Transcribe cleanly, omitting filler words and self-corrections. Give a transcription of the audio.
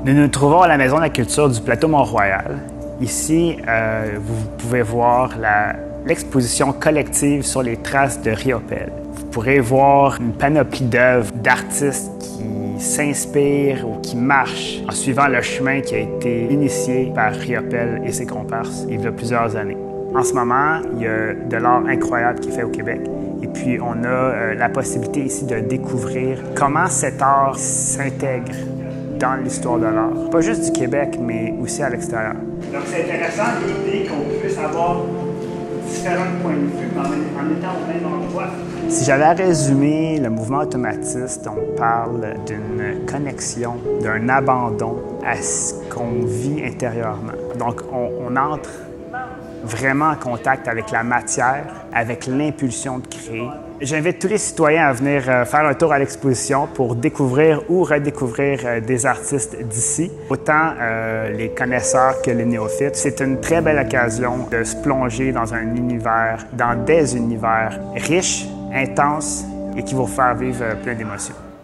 Nous nous trouvons à la Maison de la culture du Plateau Mont-Royal. Ici, vous pouvez voir l'exposition collective sur les traces de Riopelle. Vous pourrez voir une panoplie d'œuvres d'artistes qui s'inspirent ou qui marchent en suivant le chemin qui a été initié par Riopelle et ses comparses il y a plusieurs années. En ce moment, il y a de l'art incroyable qui est fait au Québec. Et puis, on a la possibilité ici de découvrir comment cet art s'intègre dans l'histoire de l'art. Pas juste du Québec, mais aussi à l'extérieur. Donc, c'est intéressant l'idée qu'on puisse avoir différents points de vue en étant au même endroit. Si j'avais à résumer le mouvement automatiste, on parle d'une connexion, d'un abandon à ce qu'on vit intérieurement. Donc, on entre vraiment en contact avec la matière, avec l'impulsion de créer. J'invite tous les citoyens à venir faire un tour à l'exposition pour découvrir ou redécouvrir des artistes d'ici, autant les connaisseurs que les néophytes. C'est une très belle occasion de se plonger dans un univers, dans des univers riches, intenses et qui vont faire vivre plein d'émotions.